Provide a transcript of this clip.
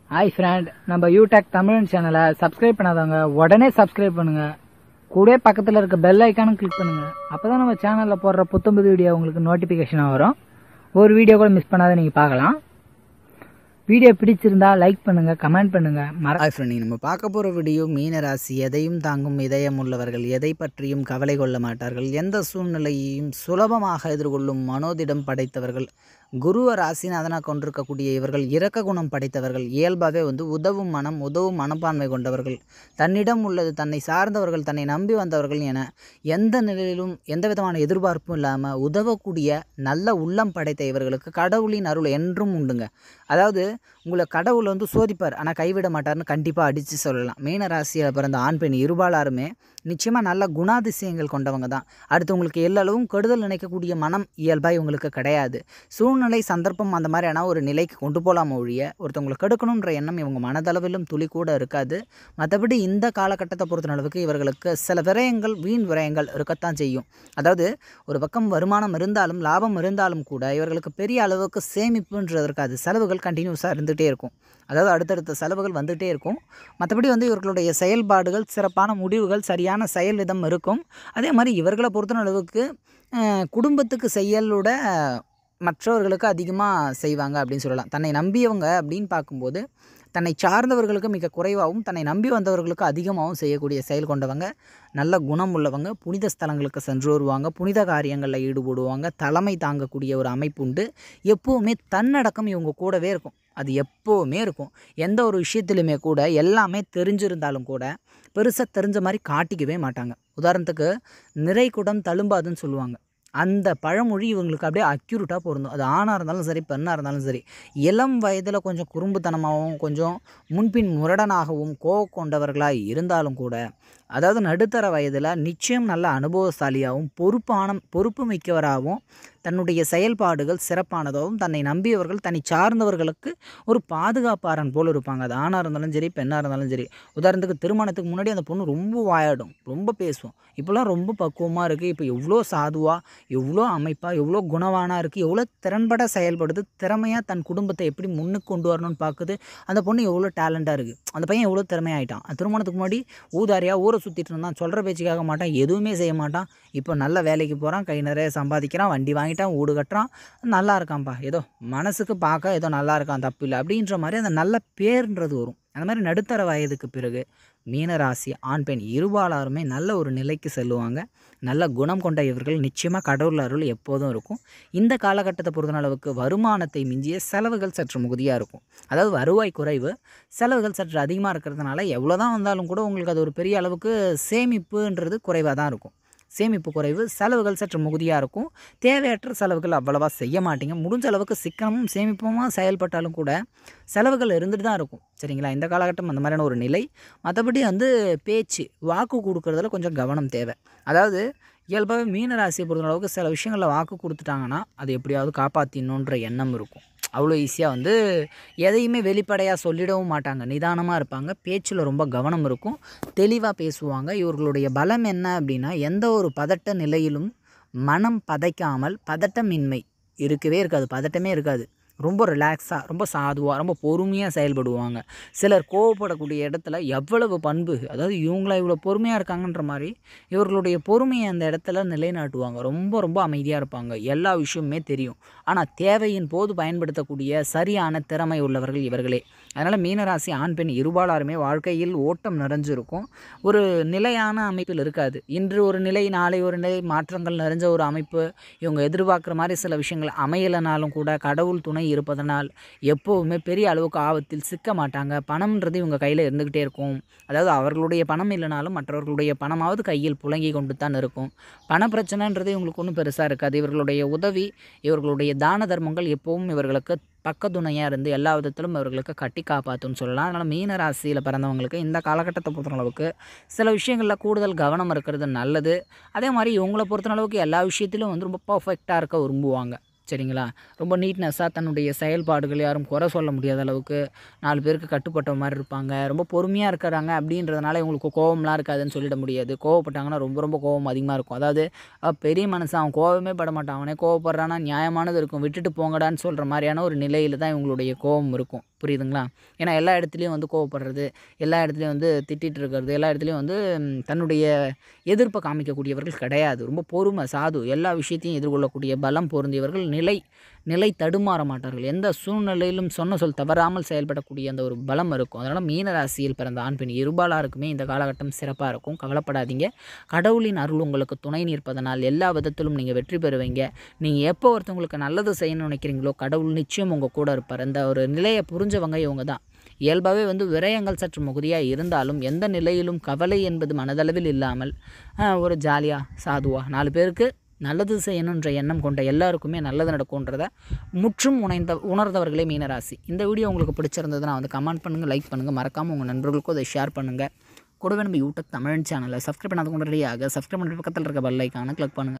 Hi friend, நம்ம யூடெக் தமிழ் சேனலை subscribe பண்ணாதவங்க உடனே சப்ஸ்கிரைப் பண்ணுங்க. கூட பக்கத்தில் இருக்க பெல் ஐக்கானும் கிளிக் பண்ணுங்க. அப்பதான் நம்ம சேனலில் போடுற புத்தம்புது வீடியோ உங்களுக்கு நோட்டிஃபிகேஷனாக வரும். ஒரு வீடியோ கூட மிஸ் பண்ணாத நீங்கள் பார்க்கலாம். வீடியோ பிடிச்சிருந்தா லைக் பண்ணுங்க, கமெண்ட் பண்ணுங்க. ஹாய் ஃப்ரெண்ட், நம்ம பார்க்க போகிற வீடியோ மீனராசி. எதையும் தாங்கும் இதயம் உள்ளவர்கள், எதை பற்றியும் கவலை கொள்ள மாட்டார்கள், எந்த சூழ்நிலையையும் சுலபமாக எதிர்கொள்ளும் மனோதிடம் படைத்தவர்கள். குருவ ராசிநாதனாக கொண்டிருக்கக்கூடிய இவர்கள் இரக்க குணம் படைத்தவர்கள். இயல்பாகவே உதவும் மனப்பான்மை கொண்டவர்கள். தன்னிடம் உள்ளது, தன்னை சார்ந்தவர்கள், தன்னை நம்பி வந்தவர்கள் என எந்த நிலையிலும் எந்த விதமான எதிர்பார்ப்பும் இல்லாமல் உதவக்கூடிய நல்ல உள்ளம் படைத்த இவர்களுக்கு கடவுளின் அருள் என்றும் உண்டுங்க. அதாவது உங்களை கடவுள் சோதிப்பார், ஆனால் கைவிட மாட்டார்னு கண்டிப்பாக அடித்து சொல்லலாம். மீன ராசியில் பிறந்த ஆண் பெண் இருபாலாருமே நிச்சயமாக நல்ல குணாதிசயங்கள் கொண்டவங்க தான். அடுத்து உங்களுக்கு எல்லளவும் கெடுதல் நினைக்கக்கூடிய மனம் இயல்பாக இவங்களுக்கு கிடையாது. சூழ்நிலை சந்தர்ப்பம் அந்த மாதிரியான ஒரு நிலைக்கு கொண்டு போகலாம ஒழிய ஒருத்தவங்களை கெடுக்கணுன்ற எண்ணம் இவங்க மனதளவிலும் துளி கூட இருக்காது. மற்றபடி இந்த காலகட்டத்தை பொறுத்த அளவுக்கு இவர்களுக்கு சில விரயங்கள், வீண் விரயங்கள் இருக்கத்தான் செய்யும். அதாவது ஒரு பக்கம் வருமானம் இருந்தாலும் லாபம் இருந்தாலும் கூட இவர்களுக்கு பெரிய அளவுக்கு சேமிப்புன்றது இருக்காது. செலவுகள் கண்டினியூஸாக இருந்துகிட்டே இருக்கும். அதாவது அடுத்தடுத்த செலவுகள் வந்துகிட்டே இருக்கும். மற்றபடி இவர்களுடைய செயல்பாடுகள், சிறப்பான முடிவுகள், சரியான செயல் விதம் இருக்கும். அதே மாதிரி இவர்களை பொறுத்த அளவுக்கு குடும்பத்துக்கு செயலோட மற்றவர்களுக்கு அதிகமாக செய்வாங்க அப்படின்னு சொல்லலாம். தன்னை நம்பியவங்க அப்படின்னு பார்க்கும்போது தன்னை சார்ந்தவர்களுக்கு மிக குறைவாகவும் தன்னை நம்பி வந்தவர்களுக்கு அதிகமாகவும் செய்யக்கூடிய செயல் கொண்டவங்க. நல்ல குணம் உள்ளவங்க. புனித ஸ்தலங்களுக்கு சென்று வருவாங்க, புனித காரியங்களில் ஈடுபடுவாங்க. தலைமை தாங்கக்கூடிய ஒரு அமைப்பு உண்டு. எப்போவுமே தன்னடக்கம் இவங்க கூடவே இருக்கும். அது எப்போவுமே இருக்கும். எந்த ஒரு விஷயத்துலையுமே கூட எல்லாமே தெரிஞ்சிருந்தாலும் கூட பெருசாக தெரிஞ்ச மாதிரி காட்டிக்கவே மாட்டாங்க. உதாரணத்துக்கு நிறை குடம் தழும்பாதுன்னு சொல்லுவாங்க. அந்த பழமொழி இவங்களுக்கு அப்படியே அக்யூரேட்டாக பொருந்தும். அது ஆணாக இருந்தாலும் சரி, பெண்ணாக இருந்தாலும் சரி. இளம் வயதில் கொஞ்சம் குறும்புத்தனமாகவும் கொஞ்சம் முன்பின் முரடனாகவும் கொண்டவர்களாக இருந்தாலும் கூட, அதாவது நடுத்தர வயதில் நிச்சயம் நல்ல அனுபவசாலியாகவும் பொறுப்பு மிக்கவராகவும் தன்னுடைய செயல்பாடுகள் சிறப்பானதாகவும் தன்னை நம்பியவர்கள், தன்னை சார்ந்தவர்களுக்கு ஒரு பாதுகாப்பாரன் போல் இருப்பாங்க. அது ஆணாக இருந்தாலும் சரி, பெண்ணாக இருந்தாலும் சரி. உதாரணத்துக்கு திருமணத்துக்கு முன்னாடி அந்த பொண்ணு ரொம்ப வாயாடும், ரொம்ப பேசும். இப்போலாம் ரொம்ப பக்குவமாக இருக்குது. இப்போ எவ்வளோ சாதுவாக, எவ்வளோ அமைப்பாக, எவ்வளோ குணவானாக இருக்குது, எவ்வளோ திறன்பட செயல்படுது, திறமையாக தன் குடும்பத்தை எப்படி முன்னுக்கு கொண்டு வரணும்னு பார்க்குது. அந்த பொண்ணு எவ்வளோ டேலண்ட்டாக இருக்குது, அந்த பையன் எவ்வளோ திறமையாயிட்டான். திருமணத்துக்கு முன்னாடி ஊதாரியாக ஊரை சுற்றிட்டு இருந்தான், சொல்கிற பேச்சுக்காக மாட்டான், எதுவுமே செய்ய மாட்டான். இப்போ நல்ல வேலைக்கு போகிறான், கை நிறைய சம்பாதிக்கிறான், வண்டி வாங்கிட்டான், வீடு கட்டுறான், நல்லா இருக்கான்ப்பா, ஏதோ மனசுக்கு பார்க்க ஏதோ நல்லா இருக்கான், தப்பு இல்லை அப்படின்ற மாதிரி அந்த நல்ல பேர்ன்றது வரும். அந்த மாதிரி நடுத்தர வயதுக்கு பிறகு மீனராசி ஆண் பெண் இருபாலாருமே நல்ல ஒரு நிலைக்கு செல்லுவாங்க. நல்ல குணம் கொண்ட இவர்கள் நிச்சயமாக கடவுள் அருள் எப்போதும் இருக்கும். இந்த காலகட்டத்தை பொறுத்த அளவுக்கு வருமானத்தை மிஞ்சிய செலவுகள் சற்று மிகுதியாக இருக்கும். அதாவது வருவாய் குறைவு, செலவுகள் சற்று அதிகமாக இருக்கிறதுனால எவ்வளோ தான் வந்தாலும் கூட உங்களுக்கு அது ஒரு பெரிய அளவுக்கு சேமிப்புன்றது குறைவாக தான் இருக்கும். சேமிப்பு குறைவு, செலவுகள் சற்று மிகுதியாக இருக்கும். தேவையற்ற செலவுகள் அவ்வளவா செய்ய மாட்டீங்க. முடிஞ்ச அளவுக்கு சிக்கனமும் சேமிப்புமாக செயல்பட்டாலும் கூட செலவுகள் இருந்துட்டு தான் இருக்கும். சரிங்களா? இந்த காலகட்டம் அந்த மாதிரியான ஒரு நிலை. மற்றபடி பேச்சு, வாக்கு கொடுக்குறதுல கொஞ்சம் கவனம் தேவை. அதாவது இயல்பாகவே மீனராசியை பொறுத்த அளவுக்கு சில விஷயங்களில் வாக்கு கொடுத்துட்டாங்கன்னா அது எப்படியாவது காப்பாற்றிடணுன்ற எண்ணம் இருக்கும். அவ்வளோ ஈஸியாக எதையுமே வெளிப்படையாக சொல்லிடவும் மாட்டாங்க. நிதானமாக இருப்பாங்க. பேச்சில் ரொம்ப கவனம் இருக்கும். தெளிவாக பேசுவாங்க. இவர்களுடைய பலம் என்ன அப்படின்னா, எந்த ஒரு பதட்ட நிலையிலும் மனம் பதைக்காமல், பதட்டமின்மை இருக்கவே இருக்காது, பதட்டமே இருக்காது. ரொம்ப ரிலாக்ஸாக, ரொம்ப சாதுவாக, ரொம்ப பொறுமையாக செயல்படுவாங்க. சிலர் கோவப்படக்கூடிய இடத்துல எவ்வளவு பண்பு, அதாவது இவங்கள இவ்வளோ பொறுமையாக இருக்காங்கன்ற மாதிரி இவர்களுடைய பொறுமையை அந்த இடத்துல நிலைநாட்டுவாங்க. ரொம்ப ரொம்ப அமைதியாக இருப்பாங்க. எல்லா விஷயமுமே தெரியும். ஆனால் தேவையின் போது பயன்படுத்தக்கூடிய சரியான திறமை உள்ளவர்கள் இவர்களே. அதனால் மீனராசி ஆண் பெண் இருபாலாருமே வாழ்க்கையில் ஓட்டம் நிறைஞ்சிருக்கும். ஒரு நிலையான அமைப்பில் இருக்காது. இன்று ஒரு நிலை, நாளை ஒரு நிலை, மாற்றங்கள் நிறைஞ்ச ஒரு அமைப்பு. இவங்க எதிர்பார்க்குற மாதிரி சில விஷயங்கள் அமையலைனாலும் கூட கடவுள் துணை இருப்பதனால் எப்போவுமே பெரிய அளவுக்கு ஆபத்தில் சிக்க மாட்டாங்க. பணம்ன்றது இவங்க கையில் இருந்துக்கிட்டே இருக்கும். அதாவது அவர்களுடைய பணம் இல்லைனாலும் மற்றவர்களுடைய பணமாவது கையில் புழங்கி கொண்டு தான் இருக்கும். பண பிரச்சனைன்றது இவங்களுக்கு ஒன்றும் பெருசாக இருக்காது. இவர்களுடைய உதவி, இவர்களுடைய தான தர்மங்கள் எப்பவும் இவர்களுக்கு பக்கத்துணையாக இருந்து எல்லா விதத்திலும் இவர்களுக்கு கட்டி காப்பாற்றுன்னு சொல்லலாம். அதனால் மீன ராசியில் பிறந்தவங்களுக்கு இந்த காலகட்டத்தை பொறுத்தளவுக்கு சில விஷயங்களில் கூடுதல் கவனம் இருக்கிறது நல்லது. அதே மாதிரி இவங்களை பொறுத்தளவுக்கு எல்லா விஷயத்திலும் ரொம்ப பர்ஃபெக்டாக இருக்க விரும்புவாங்க. சரிங்களா? ரொம்ப நீட்னஸாக தன்னுடைய செயல்பாடுகள் யாரும் குறை சொல்ல முடியாத அளவுக்கு 4 பேருக்கு கட்டுப்பட்ட மாதிரி இருப்பாங்க. ரொம்ப பொறுமையாக இருக்கிறாங்க அப்படின்றதுனால இவங்களுக்கு கோவம்லாம் இருக்காதுன்னு சொல்லிட முடியாது. கோவப்பட்டாங்கன்னா ரொம்ப கோவம் அதிகமாக இருக்கும். அதாவது பெரிய மனுஷன் அவன் கோவமே பட மாட்டான். அவனே கோவப்படுறான்னா நியாயமானது இருக்கும். விட்டுட்டு போங்கடான்னு சொல்கிற மாதிரியான ஒரு நிலையில் தான் இவங்களுடைய கோவம் இருக்கும். புரியுதுங்களா? ஏன்னா எல்லா இடத்துலையும் வந்து கோவப்படுறது, எல்லா இடத்துலையும் வந்து திட்டிகிட்டு இருக்கிறது, எல்லா இடத்துலையும் வந்து தன்னுடைய எதிர்ப்பை காமிக்கக்கூடியவர்கள் கிடையாது. ரொம்ப பொறுமை, சாது, எல்லா விஷயத்தையும் எதிர்கொள்ளக்கூடிய பலம் பொருந்தியவர்கள். நிலை தடுமாற மாட்டார்கள். எந்த சூழ்நிலையிலும் சொன்ன சொல் தவறாமல் செயல்படக்கூடிய அந்த ஒரு பலம் இருக்கும். அதனால் மீன ராசியில் பிறந்த ஆண் பெண் இருபாலாருக்குமே இந்த காலகட்டம் சிறப்பாக இருக்கும். கவலைப்படாதீங்க. கடவுளின் அருள் உங்களுக்கு துணை நிற்பதனால் எல்லா விதத்திலும் நீங்கள் வெற்றி பெறுவீங்க. நீங்கள் எப்போ ஒருத்தவங்களுக்கு நல்லது செய்யணும்னு நினைக்கிறீங்களோ கடவுள் நிச்சயம் உங்கள் கூட இருப்பார். அந்த ஒரு நிலையை புரிஞ்சவங்க இவங்க தான். இயல்பாகவே வந்து விரயங்கள் சற்று மிகுதியாக இருந்தாலும் எந்த நிலையிலும் கவலை என்பது மனதளவில் இல்லாமல் ஒரு ஜாலியாக சாதுவாக 4 பேருக்கு நல்லது செய்யணுன்ற எண்ணம் கொண்ட எல்லாருக்குமே நல்லது நடக்கும்ன்றதை முற்றும் உணர்ந்தவர்களே மீனராசி. இந்த வீடியோ உங்களுக்கு பிடிச்சிருந்ததுன்னா வந்து கமெண்ட் பண்ணுங்கள், லைக் பண்ணுங்கள், மறக்காமல் உங்கள் நண்பர்களுக்கும் அதை ஷேர் பண்ணுங்கள். கூடவே நம்ம யூடியூப் தமிழ் சேனலை சப்ஸ்கிரைப் பண்ணாத கொண்டு ரெடியாக சப்ஸ்கிரைப் பண்ணுற பக்கத்தில் இருக்க பெல் ஐக்கானை கிளிக் பண்ணுங்கள்.